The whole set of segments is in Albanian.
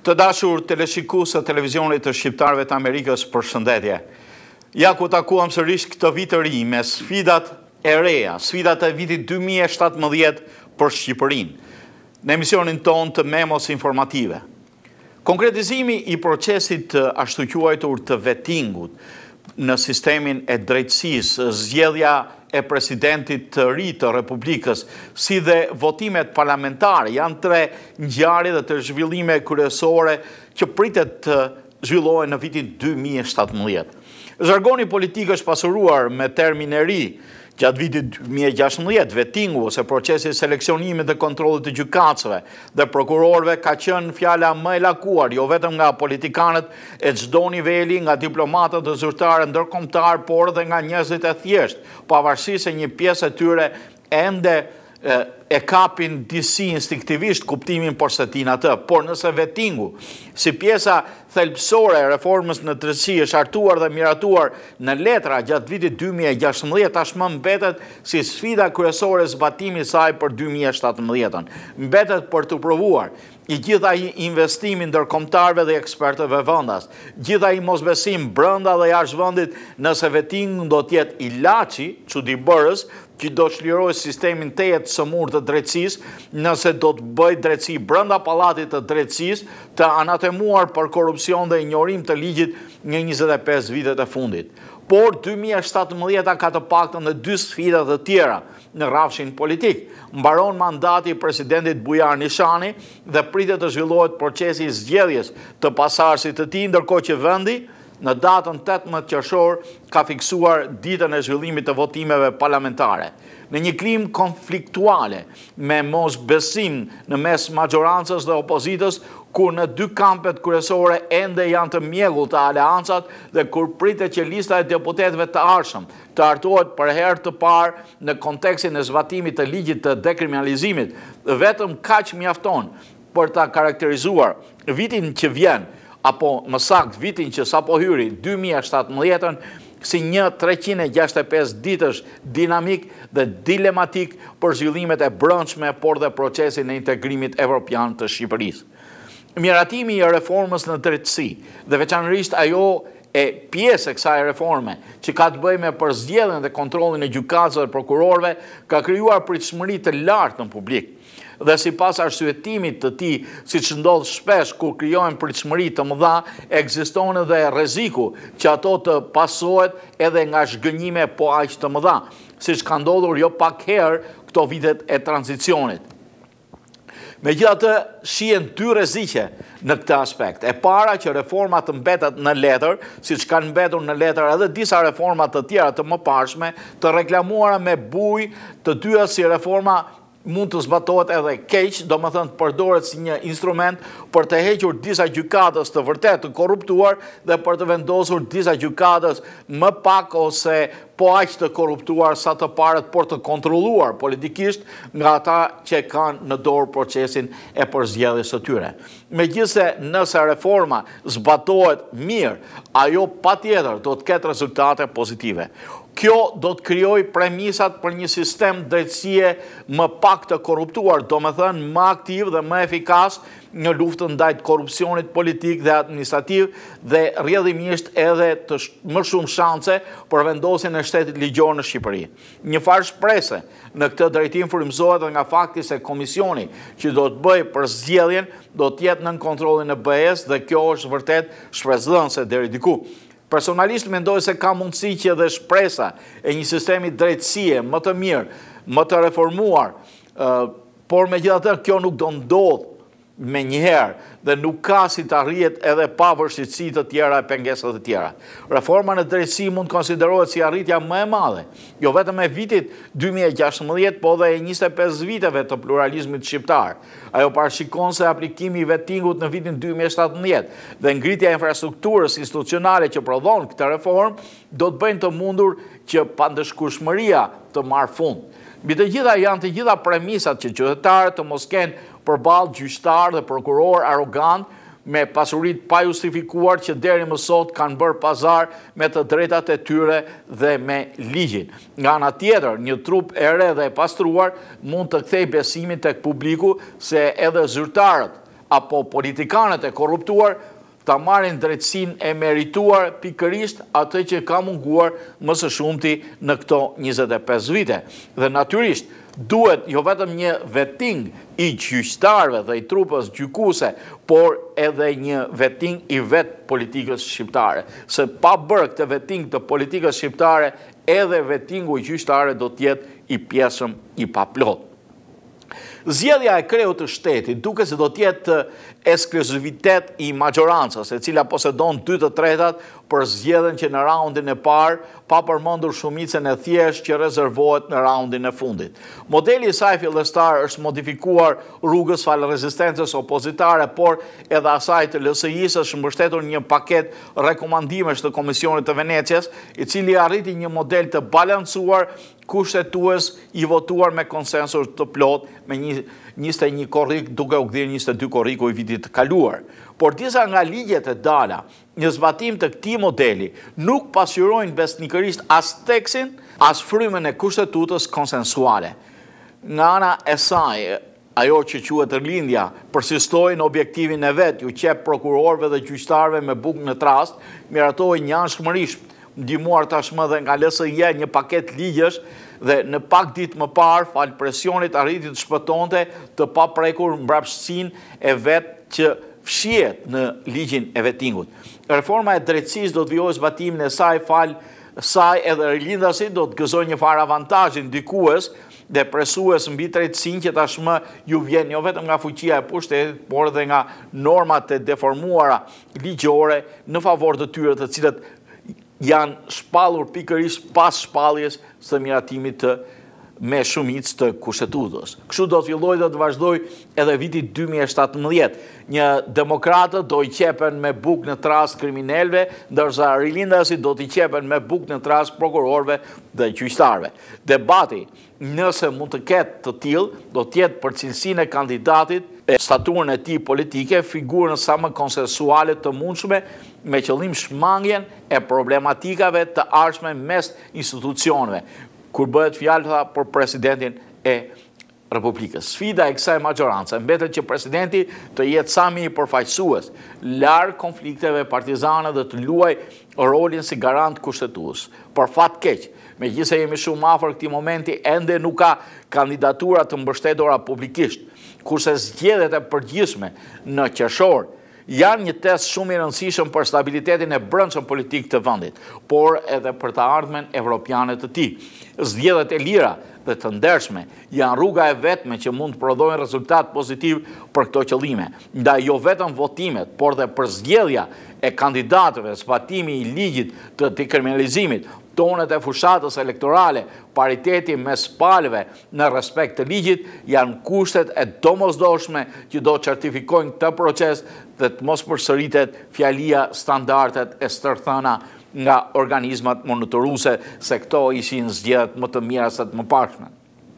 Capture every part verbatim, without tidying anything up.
Të dashur teleshikues të televizionit të shqiptarëve të Amerikës, përshëndetje. Ja ku takuam sërish këtë vit të ri me sfidat e reja, sfidat e vitit dy mijë e shtatëmbëdhjetë për Shqipërinë, në emisionin ton të Memos Informative. Konkretizimi i procesit të ashtu quajtur të vettingut në sistemin e drejtësisë, zgjedhja e presidentit të ri të Republikës, si dhe votimet parlamentare, janë tre ngjarje dhe të zhvillime kryesore që pritet të zhvillohen në vitin dy mijë e shtatëmbëdhjetë. Zhargoni politik është pasuruar me termin e ri gjatë vitit dy mijë e gjashtëmbëdhjetë, vettingu ose procesi seleksionimit dhe kontrollit të gjykatësve dhe prokurorëve ka qenë fjala më e lakuar, jo vetëm nga politikanët e çdo niveli, nga diplomatët dhe zyrtarë ndërkombëtar, por edhe nga njerëzit e thjeshtë, pavarësisht se një pjesë e tyre ende e kapin disi instinktivisht kuptimin për se tin atë, por nëse vettingu, si pjesa thelbësore e reformës në drejtësi është hartuar dhe miratuar në letra gjatë vitit dy mijë e gjashtëmbëdhjetë, tashmë mbetet si sfida kryesore zbatimi i saj për dy mijë e shtatëmbëdhjetën. Mbetet për të provuar i gjitha i investimin ndërkombëtarëve dhe ekspertëve vendas, gjitha i mosbesim brenda dhe jashtë vendit nëse vettingu do të jetë ilaçi çuditbërës që do të çlirojë sistemin të jetë sëmur të drejtësisë, nëse do të bëjë drejtësi brenda pallatit të drejtësisë, të anatemuar për korrupsion dhe ignorim të ligjit në njëzet e pesë vitet e fundit. Por dy mijë e shtatëmbëdhjeta ka të paktën edhe dy sfida të tjera në rrafshin politik. Mbaron mandati i presidentit Bujar Nishani dhe pritet të zhvillohet procesi i zgjedhjes të pasardhësit të tij, ndërkohë që vendi në datën tetëmbëdhjetë qershor ka fiksuar ditën e zhvillimit të votimeve parlamentare. Në një klim konfliktuale me mos besim në mes majorancës dhe opozitës, kur në dy kampet kryesore ende janë të mjegullta aleancat dhe kur pritet që lista e deputetëve të ardhshëm të hartohet për herë të parë në kontekstin e zbatimit të ligjit të dekriminalizimit, vetëm kaq mjafton për ta karakterizuar vitin që vjen, apo më saktë vitin që sapo hyri dy mijë e shtatëmbëdhjetën, si një treqind e gjashtëdhjetë e pesë ditësh dinamik dhe dilematik për zhvillimet e brendshme, por dhe procesin e integrimit evropian të Shqipërisë. Miratimi i reformës në drejtësi dhe veçanërisht ajo e pjesë e kësaj reforme që ka të bëjë me përzgjedhjen dhe kontrollin e gjykatësve dhe prokurorëve ka krijuar pritshmëri të lartë në publik. Dhe si pas arsyetimit të tij, siç ndodh shpesh kur krijohen pritshmëri të mëdha, ekziston edhe rreziku që ato të pasohet edhe nga zhgënjime po aq të mëdha, siç ka ndodhur jo pak herë këto vitet e tranzicionit. Megjithatë, shihen dy rreziqe në këtë aspekt. E para që reforma të mbetet në letër, siç kanë mbetur në letër edhe disa reforma të tjera të mëparshme, të reklamuara me bujë, të dyja si reforma mund të zbatohet edhe keq, do më thënë të përdoret si një instrument për të hequr disa gjykatës të vërtet të korruptuar dhe për të vendosur disa gjykatës më pak ose po aq të korruptuar sa të parët, por të kontrolluar politikisht nga ata që kanë në dorë procesin e përzgjedhjes së tyre. Megjithse nëse reforma zbatohet mirë, ajo patjetër do të ketë rezultate pozitive. Kjo do të krijojë premisat për një sistem drejtësie më pak të korruptuar, do me thënë më aktiv dhe më efikas në luftën ndaj korrupsionit politik dhe administrativ dhe rrjedhimisht edhe të më shumë shanse për vendosjen e shtetit ligjor në Shqipëri. Një farë shprese në këtë drejtim frymëzohet nga fakti se komisioni që do të bëjë për zgjedhjen do të jetë nën kontrollin e B E-s dhe kjo është vërtet shpresdhënëse deri diku. Personalisht mendoj se ka mundësi që edhe shpresa e një sistemi drejtësie më të mirë, më të reformuar, por megjithatë kjo nuk do ndodhë me njëherë dhe nuk ka si të arrijet edhe pa vështirësi të tjera e pengesat të tjera. Reforma në drejtësi mund konsiderohet si arritja më e madhe, jo vetëm e vitit dy mijë e gjashtëmbëdhjetë, po dhe e njëzet e pesë viteve të pluralizmit shqiptar. Ajo parashikon se aplikimi i vettingut në vitin dy mijë e shtatëmbëdhjetë dhe ngritja e infrastrukturës institucionale që prodhon këtë reform do të bëjnë të mundur që pandëshkueshmëria të marrë fund. Mbi të gjitha janë të gjitha premisat që qytetarët të mos kenë përballë gjyqtar dhe prokuror arrogant me pasurit pa justifikuar që deri më sot kanë bërë pazar me të drejtat e tyre dhe me ligjin. Nga ana tjetër, një trup e re dhe e pastruar mund të kthejë besimin tek publiku se edhe zyrtarët apo politikanët e korruptuar ta marrin drejtësinë e merituar pikërisht atë që ka munguar më së shumti në këto njëzet e pesë vite. Dhe natyrisht, duhet jo vetëm një vetting i gjyqtarëve dhe i trupës gjykuse, por edhe një vetting i vetë politikës shqiptare. Se pa bërë këtë vetting të politikës shqiptare, edhe vettingu i gjyqtarëve do t'jetë i pjesëm i paplot. Zgjedhja e kreut të shtetit duke se do t'jetë ekskluzivitet i majorancës, e cila posedon dy të tretat për zgjedhjen që në raundin e parë, pa përmendur shumicën e thjeshtë që rezervohet në raundin e fundit. Modeli i saj fillestar është modifikuar rrugës falë rezistencës opozitare, por edhe asaj të L S I-së është mbështetur një paket rekomandimesh të Komisionit të Venecias, i cili arriti një model të balancuar kushtetues i votuar me konsensus të plot me njëzet e një korrik duke u kthyer njëzet e dy korriku i vitit të kaluar. Por disa nga ligjet e dala në zbatim të këtij modeli nuk pasqyrojnë besnikërisht as tekstin, as frymën e kushtetutës konsensuale. Nga ana e saj, ajo që quhet rlindja persistoi në objektivin e vet, ju qep prokurorëve dhe gjyqtarëve me bukë në trast, miratoi njanshmërisht ndihmuar tashmë dhe nga L S I-ja një paket ligjesh dhe në pak ditë më parë, fal presionit arriti të shpëtonte të paprekur mbrapshtësinë e vet që fshihet në ligjin e vettingut. Reforma e drejtësisë do të vijojë zbatimin e saj fal saj edhe rilindasit do të gëzojnë një farë avantazhi ndikues dhe presues mbi drejtësinë që tashmë ju vjen jo vetëm nga fuqia e pushtetit, por edhe nga normat e deformuara ligjore në favor të tyre të cilët janë shpallur pikërisht pas shpalljes së miratimit të me shumicë të kushtetutës. Kështu do të filloj dhe të vazhdoj edhe viti dy mijë e shtatëmbëdhjetë. Një demokratët do i qepen me bukë në trast kriminelve, ndërsa rilindasit do t'i qepen me bukë në trast prokurorëve dhe gjyqtarëve. Debati, nëse mund të ketë të tillë, do t'jetë për cilësinë e kandidatit, e staturën e tij politike, figurën sa më konsensuale të mundshme, me qëllim shmangjen e problematikave të ardhshme mes institucioneve, kur bëhet fjalë për presidentin e Republikës. Sfida e kësaj majorancë mbetet që presidenti të jetë sa më i përfaqësues, larg konflikteve partizane dhe të luajë rolin si garant kushtetues. Për fat keq, megjithëse jemi shumë afër këtij momenti, ende nuk ka kandidatura të mbështetura publikisht, kurse zgjedhjet e përgjithshme në qershor janë një test shumë i rëndësishëm për stabilitetin e brendshëm politik të vendit, por edhe për të ardhmen evropiane të tij. Zgjedhjet e lira dhe të ndershme janë rruga e vetme që mund të prodhojnë rezultat pozitiv për këto qëllime. Ndaj jo vetëm votimet, por dhe për zgjedhja e kandidatëve, zbatimi i ligjit të dekriminalizimit, tonet e fushatës elektorale, pariteti mes palëve në respekt të ligjit janë kushtet e domosdoshme që do të certifikojnë këtë proces dhe të mos përsëritet fjalia standardet e stërthëna nga organizmat monitoruese se këto ishin zgjedhjet më të mira se të mëparshme.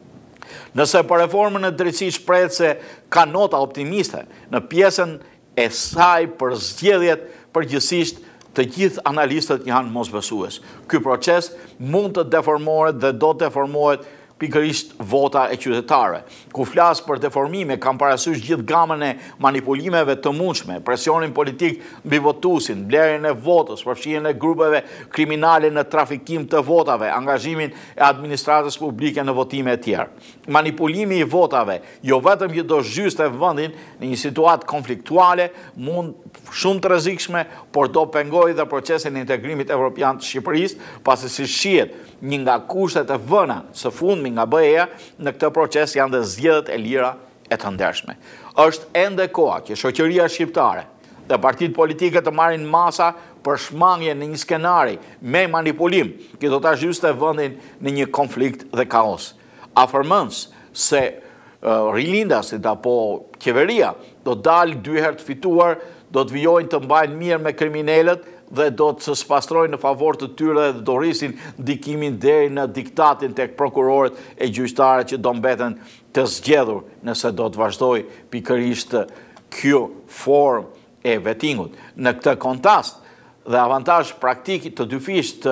Nëse për reformën e drejtësisë shprehet se ka nota optimiste në pjesën e saj për zgjedhjet, përgjithsisht të gjithë analistët janë mosbesues. Ky proces mund të deformohet dhe do të deformohet pikërisht vota e qytetarëve. Ku flas për deformime, kam parasysh gjithë gamën e manipulimeve të mundshme, presionin politik mbi votuesin, blerjen e votës, përfshirjen e grupeve kriminale në trafikim të votave, angazhimin e administratës publike në votime e tjera. Manipulimi i votave, jo vetëm që do zhyste vendin në një situatë konfliktuale, mund shumë të rrezikshme, por do pengojë dhe procesin e integrimit evropian të Shqipërisë, pasi si shihet një nga kushtet e vëna së fundmi nga B E-ja në këtë proces janë dhe zgjedhjet e lira e të ndershme. Është ende koha që shoqëria shqiptare dhe partitë politike të marrin masa për shmangje në një skenari me manipulim që do ta zhyste vendin në një konflikt dhe kaos. Afërmends se uh, rilindasit apo qeveria do dalë dy herë të fituar, do të vijojnë të mbajnë mirë me kriminalët dhe do të spastrojnë në favor të tyre dhe do rrisin ndikimin deri në diktatin tek prokurorët e gjyqtarët që do mbeten të zgjedhur nëse do të vazhdoj pikërisht kjo formë e vettingut. Në këtë kontrast dhe avantazh praktik të dyfisht të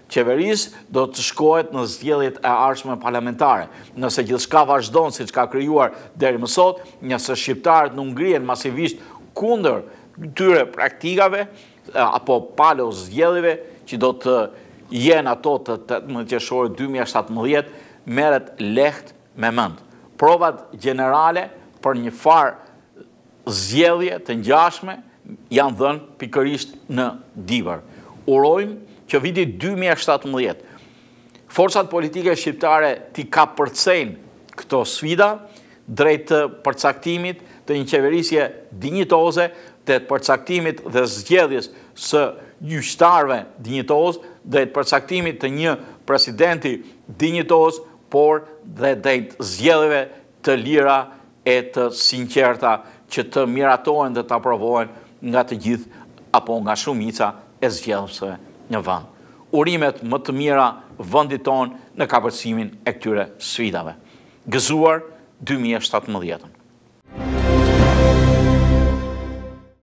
qeverisë do të shkohet në zgjedhjet e ardhshme parlamentare. Nëse gjithçka vazhdon siç ka krijuar deri më sot, nëse shqiptarët nuk ngrihen masivisht kundër këtyre praktikave apo palo zgjedhjeve që do të jenë ato të tetëmbëdhjetë qershorit dy mijë e shtatëmbëdhjetë, merret lehtë me mend. Provat gjenerale për një farë zgjedhje të ngjashme janë dhënë pikërisht në Divar. Urojmë që viti dy mijë e shtatëmbëdhjetë forcat politike shqiptare t'i kapërcejnë këto sfida drejt përcaktimit të një qeverisje dinjitoze, të përcaktimit dhe zgjedhjes së gjyqtarëve dinjitoz, drejt përcaktimit të një presidenti dinjitoz, por dhe drejt zgjedhjeve të lira e të sinqerta që të miratohen dhe të aprovohen nga të gjithë apo nga shumica e zgjedhësve në vend. Urimet më të mira vendit tonë në kapërcimin e këtyre sfidave. Gëzuar dy mijë e shtatëmbëdhjetën.